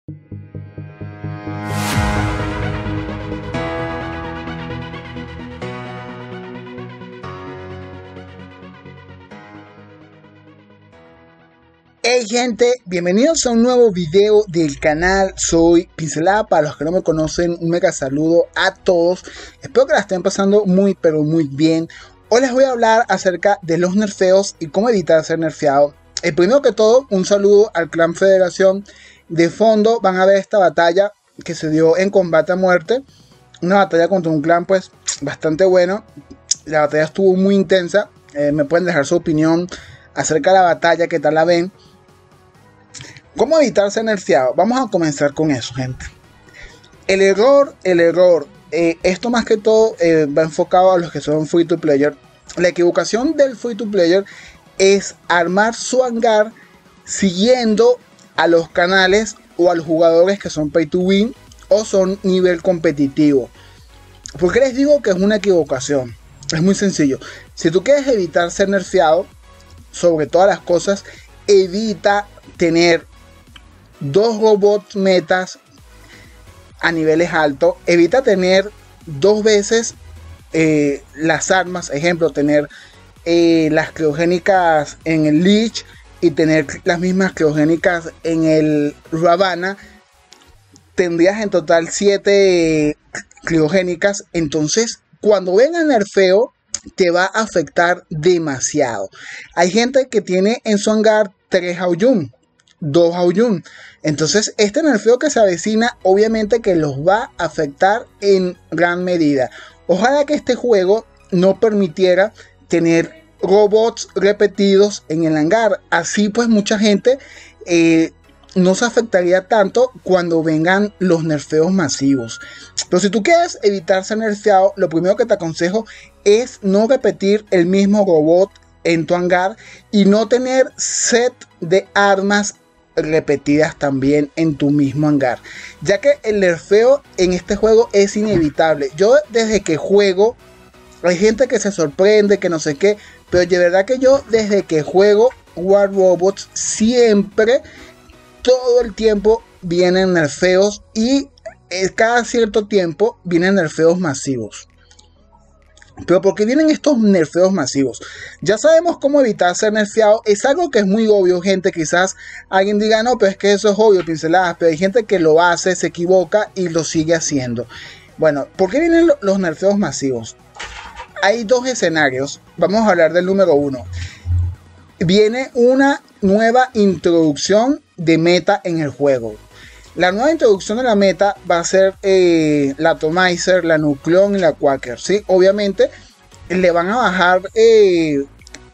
Hey gente, bienvenidos a un nuevo video del canal. Soy Pincelada, para los que no me conocen, un mega saludo a todos. Espero que la estén pasando muy pero muy bien. Hoy les voy a hablar acerca de los nerfeos y cómo evitar ser nerfeado. Primero que todo, un saludo al clan Federación. De fondo van a ver esta batalla que se dio en combate a muerte. Una batalla contra un clan pues bastante bueno. La batalla estuvo muy intensa. Me pueden dejar su opinión acerca de la batalla, qué tal la ven. ¿Cómo evitar ser nerfeado? Vamos a comenzar con eso, gente. El error, esto más que todo va enfocado a los que son free to player. La equivocación del free to player es armar su hangar siguiendo a los canales o a los jugadores que son pay to win o son nivel competitivo. ¿Por qué les digo que es una equivocación? Es muy sencillo. Si tú quieres evitar ser nerfeado, sobre todas las cosas, evita tener dos robots metas a niveles altos. Evita tener dos veces las armas. Ejemplo, tener las criogénicas en el Lich y tener las mismas criogénicas en el Ravana. Tendrías en total 7 criogénicas. Entonces, cuando venga nerfeo, te va a afectar demasiado. Hay gente que tiene en su hangar 3 Aoyun, 2 Aoyun. Entonces este nerfeo que se avecina obviamente que los va a afectar en gran medida. Ojalá que este juego no permitiera tener robots repetidos en el hangar. Así pues mucha gente no se afectaría tanto cuando vengan los nerfeos masivos. Pero si tú quieres evitar ser nerfeado, lo primero que te aconsejo es no repetir el mismo robot en tu hangar y no tener set de armas repetidas también en tu mismo hangar, ya que el nerfeo en este juego es inevitable. Yo desde que juego, hay gente que se sorprende, que no sé qué, pero de verdad que yo desde que juego War Robots siempre, todo el tiempo vienen nerfeos y cada cierto tiempo vienen nerfeos masivos. Pero ¿por qué vienen estos nerfeos masivos? Ya sabemos cómo evitar ser nerfeado. Es algo que es muy obvio, gente. Quizás alguien diga, no, pero es que eso es obvio, pinceladas. Pero hay gente que lo hace, se equivoca y lo sigue haciendo. Bueno, ¿por qué vienen los nerfeos masivos? Hay dos escenarios. Vamos a hablar del número 1. Viene una nueva introducción de meta en el juego. La nueva introducción de la meta va a ser la Atomizer, la Nucleon y la Quaker, ¿sí? Obviamente le van a bajar el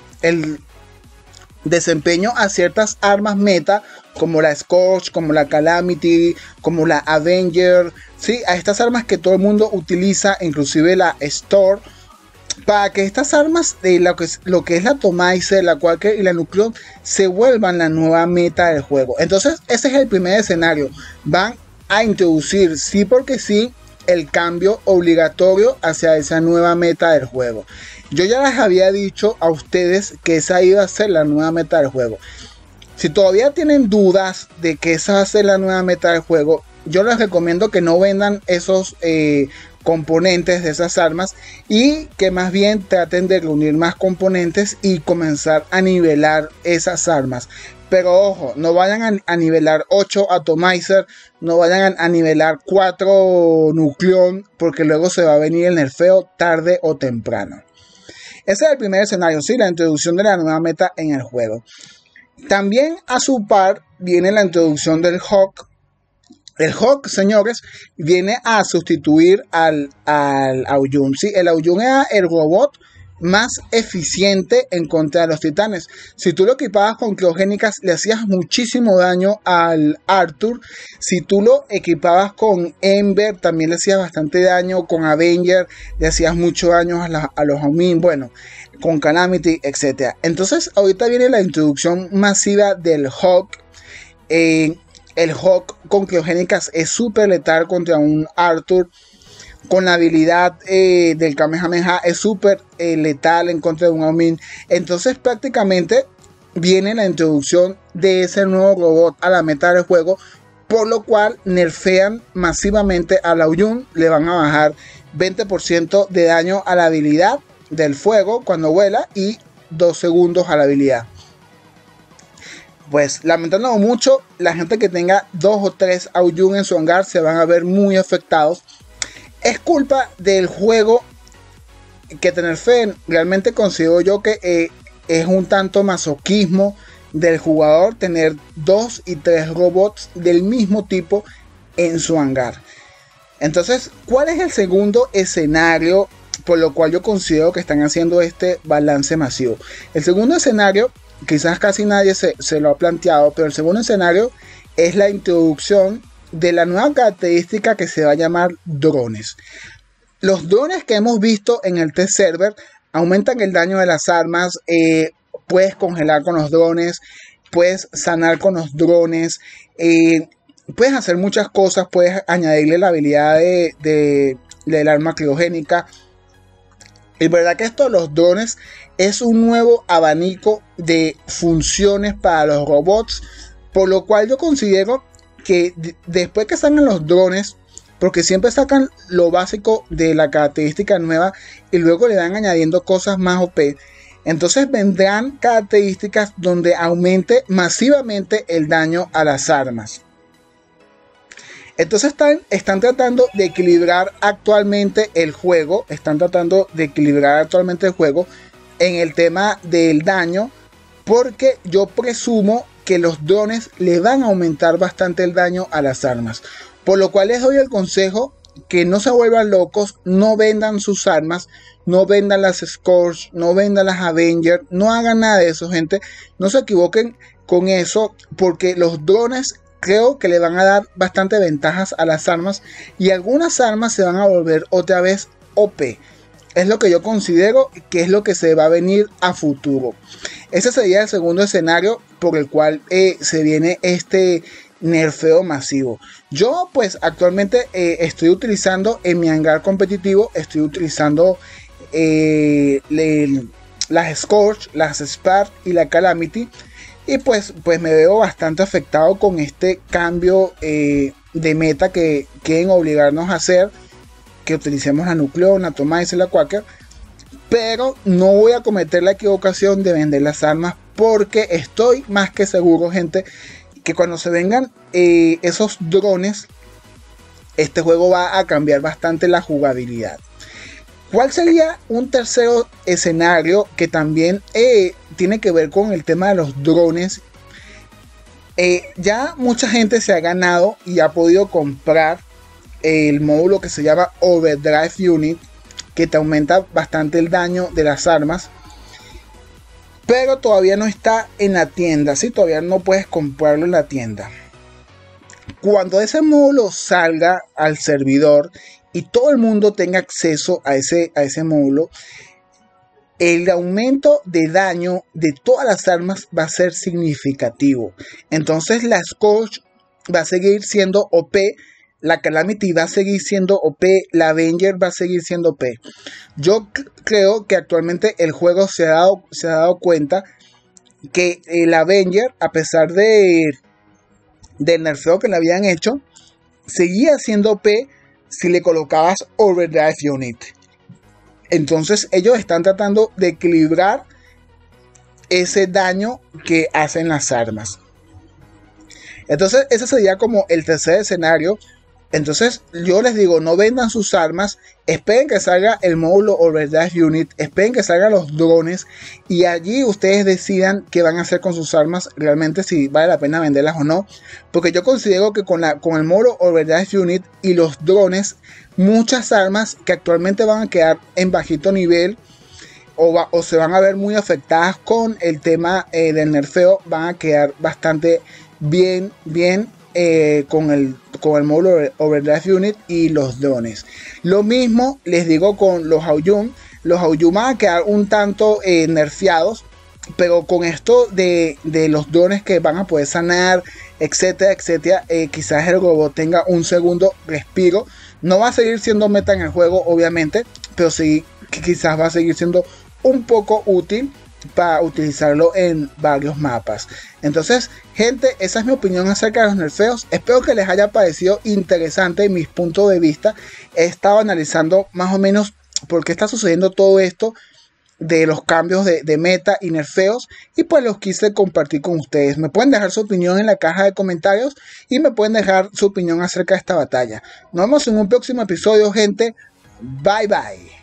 desempeño a ciertas armas meta, como la Scorch, como la Calamity, como la Avenger, ¿sí? A estas armas que todo el mundo utiliza, inclusive la Store, para que estas armas de lo que es la Atomizer, la Quaker y la Nucleon se vuelvan la nueva meta del juego. Entonces ese es el primer escenario. Van a introducir, sí porque sí, el cambio obligatorio hacia esa nueva meta del juego. Yo ya les había dicho a ustedes que esa iba a ser la nueva meta del juego. Si todavía tienen dudas de que esa va a ser la nueva meta del juego, yo les recomiendo que no vendan esos componentes de esas armas y que más bien traten de reunir más componentes y comenzar a nivelar esas armas. Pero ojo, no vayan a nivelar 8 Atomizer, no vayan a nivelar 4 Nucleon, porque luego se va a venir el nerfeo tarde o temprano. Ese es el primer escenario, ¿sí? La introducción de la nueva meta en el juego. También a su par viene la introducción del Hawk. El Hawk, señores, viene a sustituir al Aoyun, ¿sí? El Aoyun era el robot más eficiente en contra de los titanes. Si tú lo equipabas con criogénicas, le hacías muchísimo daño al Arthur. Si tú lo equipabas con Ember, también le hacías bastante daño. Con Avenger, le hacías mucho daño a los Amin. Bueno, con Calamity, etc. Entonces, ahorita viene la introducción masiva del Hawk. El Hawk con criogénicas es súper letal contra un Arthur. Con la habilidad del Kamehameha es súper letal en contra de un Amin. Entonces prácticamente viene la introducción de ese nuevo robot a la meta del juego por lo cual nerfean masivamente a Laoyuan, le van a bajar 20% de daño a la habilidad del fuego cuando vuela y 2 segundos a la habilidad. Pues lamentándolo mucho, la gente que tenga 2 o 3 Aoyuan en su hangar se van a ver muy afectados. Es culpa del juego que te nerfeen. Realmente considero yo que es un tanto masoquismo del jugador tener 2 y 3 robots del mismo tipo en su hangar. Entonces, ¿cuál es el segundo escenario por lo cual yo considero que están haciendo este balance masivo? El segundo escenario, quizás casi nadie se lo ha planteado, pero el segundo escenario es la introducción de la nueva característica que se va a llamar drones. Los drones que hemos visto en el test server aumentan el daño de las armas, puedes congelar con los drones, puedes sanar con los drones, puedes hacer muchas cosas, puedes añadirle la habilidad del arma criogénica. Es verdad que esto de los drones es un nuevo abanico de funciones para los robots, por lo cual yo considero que después que salgan los drones, porque siempre sacan lo básico de la característica nueva y luego le van añadiendo cosas más OP, entonces vendrán características donde aumente masivamente el daño a las armas. Entonces están tratando de equilibrar actualmente el juego. En el tema del daño. Porque yo presumo que los drones le van a aumentar bastante el daño a las armas. Por lo cual les doy el consejo que no se vuelvan locos. No vendan sus armas. No vendan las Scourge. No vendan las Avenger. No hagan nada de eso, gente. No se equivoquen con eso. Porque los drones creo que le van a dar bastante ventajas a las armas y algunas armas se van a volver otra vez OP. Es lo que yo considero que es lo que se va a venir a futuro. Ese sería el segundo escenario por el cual se viene este nerfeo masivo. Yo pues actualmente estoy utilizando en mi hangar competitivo, estoy utilizando las Scourge, las Spark y la Calamity. Y pues me veo bastante afectado con este cambio de meta que quieren obligarnos a hacer. Que utilicemos la Nucleona, Tomize y la Quaker. Pero no voy a cometer la equivocación de vender las armas. Porque estoy más que seguro, gente, que cuando se vengan esos drones, este juego va a cambiar bastante la jugabilidad. ¿Cuál sería un tercer escenario que también tiene que ver con el tema de los drones? Ya mucha gente se ha ganado y ha podido comprar el módulo que se llama Overdrive Unit, que te aumenta bastante el daño de las armas, pero todavía no está en la tienda, ¿sí? Todavía no puedes comprarlo en la tienda. Cuando ese módulo salga al servidor y todo el mundo tenga acceso a ese módulo, el aumento de daño de todas las armas va a ser significativo. Entonces la Scourge va a seguir siendo OP, la Calamity va a seguir siendo OP, la Avenger va a seguir siendo OP. Yo creo que actualmente el juego se ha dado cuenta que la Avenger, a pesar del nerfeo que le habían hecho, seguía siendo OP si le colocabas Overdrive Unit. Entonces ellos están tratando de equilibrar ese daño que hacen las armas. Entonces ese sería como el tercer escenario. Entonces yo les digo, no vendan sus armas, esperen que salga el módulo Overdrive Unit, esperen que salgan los drones y allí ustedes decidan qué van a hacer con sus armas, realmente si vale la pena venderlas o no. Porque yo considero que con el módulo Overdrive Unit y los drones, muchas armas que actualmente van a quedar en bajito nivel o se van a ver muy afectadas con el tema del nerfeo, van a quedar bastante bien con el módulo Overdrive Unit y los drones. Lo mismo les digo con los Aoyuan. Los Aoyuan van a quedar un tanto nerfeados, pero con esto de los drones que van a poder sanar, etcétera, etcétera, quizás el robot tenga un segundo respiro. No va a seguir siendo meta en el juego, obviamente, pero sí que quizás va a seguir siendo un poco útil para utilizarlo en varios mapas. Entonces, gente, esa es mi opinión acerca de los nerfeos. Espero que les haya parecido interesante mis puntos de vista. He estado analizando más o menos por qué está sucediendo todo esto de los cambios de meta y nerfeos, y pues los quise compartir con ustedes. Me pueden dejar su opinión en la caja de comentarios y me pueden dejar su opinión acerca de esta batalla. Nos vemos en un próximo episodio, gente. Bye bye.